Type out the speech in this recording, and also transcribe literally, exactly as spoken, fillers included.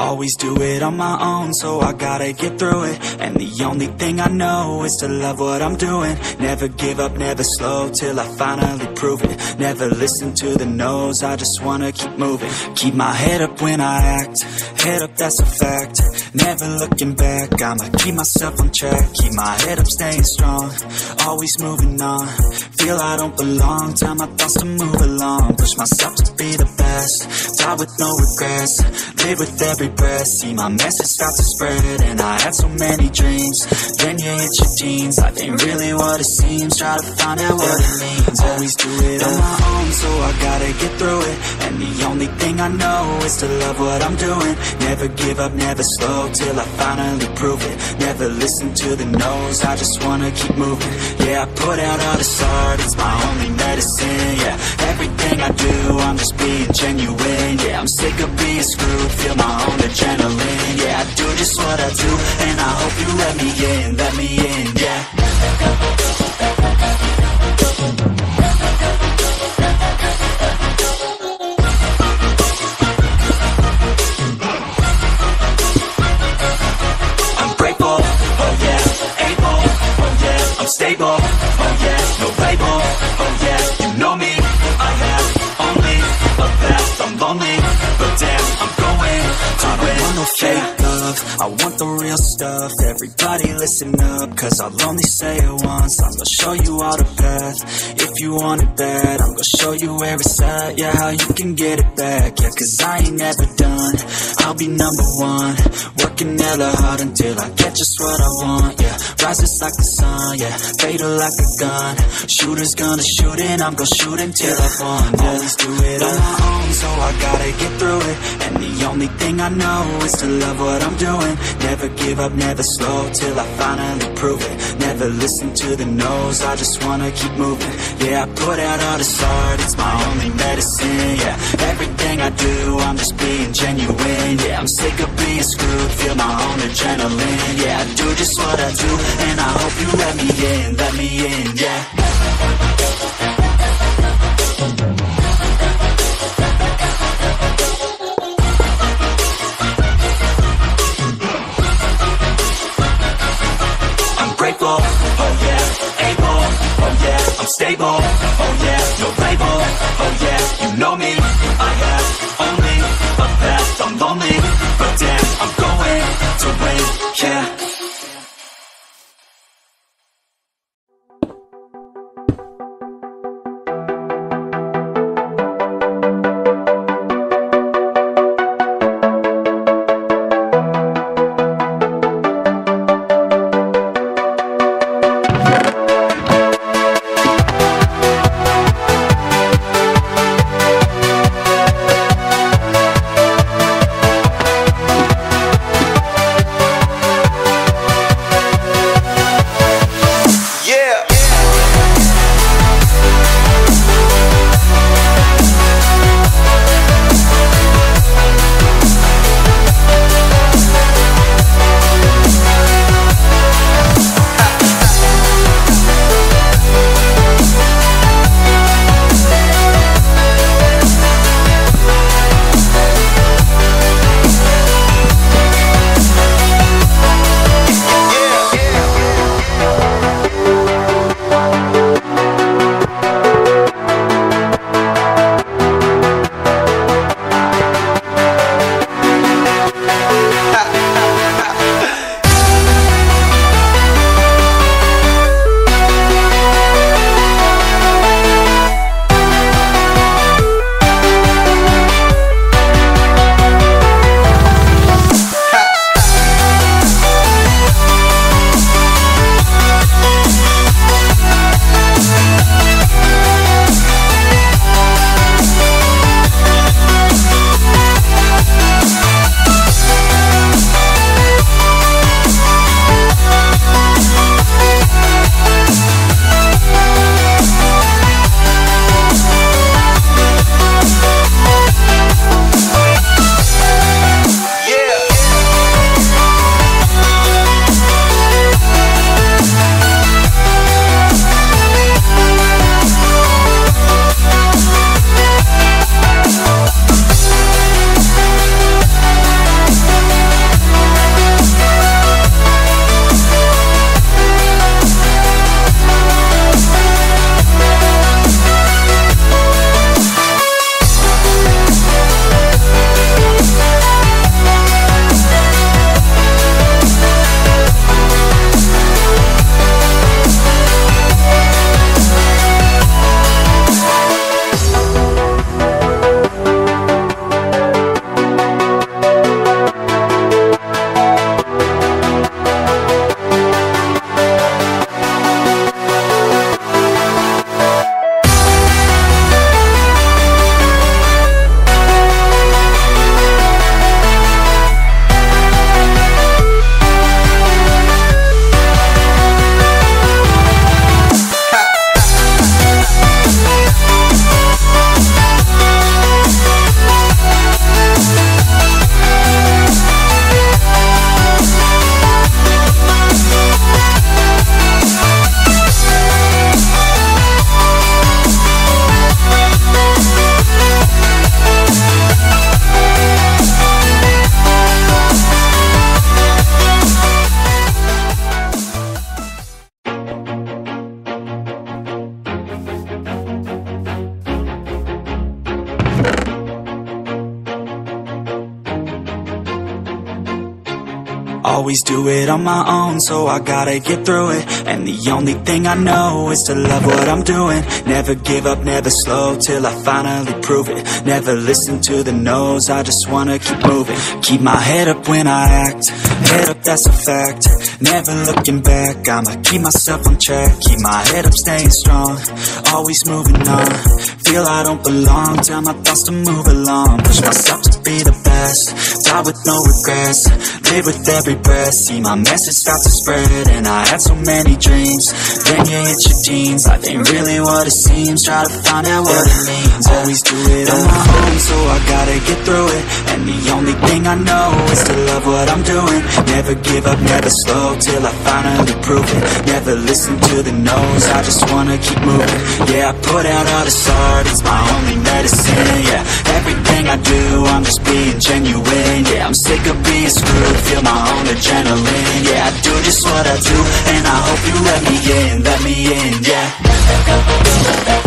Always do it on my own, so I gotta get through it. And the only thing I know is to love what I'm doing. Never give up, never slow, till I finally prove it. Never listen to the no's, I just wanna keep moving. Keep my head up when I act, head up, that's a fact. Never looking back, I'ma keep myself on track. Keep my head up, staying strong, always moving on. Feel I don't belong, tell my thoughts to move along. Push myself to be the best, die with no regrets. Live with every breath, see my message start to spread. And I had so many dreams, then you hit your teens. Life ain't really what it seems, try to find out what it means. Always do it on my own, so I gotta get through it. And the only thing I know is to love what I'm doing. Never give up, never slow, till I finally prove it. Never listen to the no's, I just wanna keep moving. Yeah, I put out all this art, it's my only medicine. Yeah, everything I do, I'm just being genuine. Yeah, I'm sick of being screwed, feel my own adrenaline. Yeah, I do just what I do, and I hope you let me in, let me in, yeah. I'm grateful, oh yeah, able, oh yeah, I'm stable, oh yeah, no label, oh yeah, you know me, I have only a path, I'm lonely, but damn, I'm going to I don't want no fake love, I want the real stuff. Everybody listen up, cause I'll only say it once. I'm gonna show you all the path, if you want it bad. I'm gonna show you where it's at, yeah, how you can get it back. Yeah, cause I ain't never done, I'll be number one. Working hella hard until I get just what I want, yeah. Rises like the sun, yeah, fatal like a gun. Shooter's gonna shoot and I'm gonna shoot until I've won, yeah. Always do it on my own, so I gotta get through it. And the only thing I know is to love what I'm doing. Never give up, never slow, till I finally prove it. Never listen to the no's, I just wanna keep moving. Yeah, I put out all this art, it's my only medicine. Yeah, everything I do, I'm just being genuine. Yeah, I'm sick of being screwed, feel my own adrenaline. Yeah, I do just what I do, and I hope you let me in, let me in, yeah. Grateful, oh yeah, able, oh yeah, I'm stable, oh yeah, no label, oh yeah, you know me, I have only a path, I'm lonely, but damn, I'm going to win, yeah. do it on my own, so I gotta get through it. And the only thing I know is to love what I'm doing. Never give up, never slow, till I finally prove it. Never listen to the no's, I just wanna keep moving. Keep my head up when I act, head up, that's a fact. Never looking back, I'ma keep myself on track. Keep my head up, staying strong, always moving on. Feel I don't belong, tell my thoughts to move along. Push myself to be the best, die with no regrets. Live with every breath, see my message start to spread. And I had so many dreams, then you hit your teens. Life ain't really what it seems, try to find out what it means. Always do it on my own, so I gotta get through it. And the only thing I know is to love what I'm doing. Never give up, never slow, till I finally prove it. Never listen to the no's, I just wanna keep moving. Yeah, I put out all this art, it's my only medicine. Yeah, everything I do, I'm just being genuine. Yeah, I'm sick of being screwed, feel my own adrenaline. Yeah, I do just what I do, and I hope you let me in, let me in, yeah.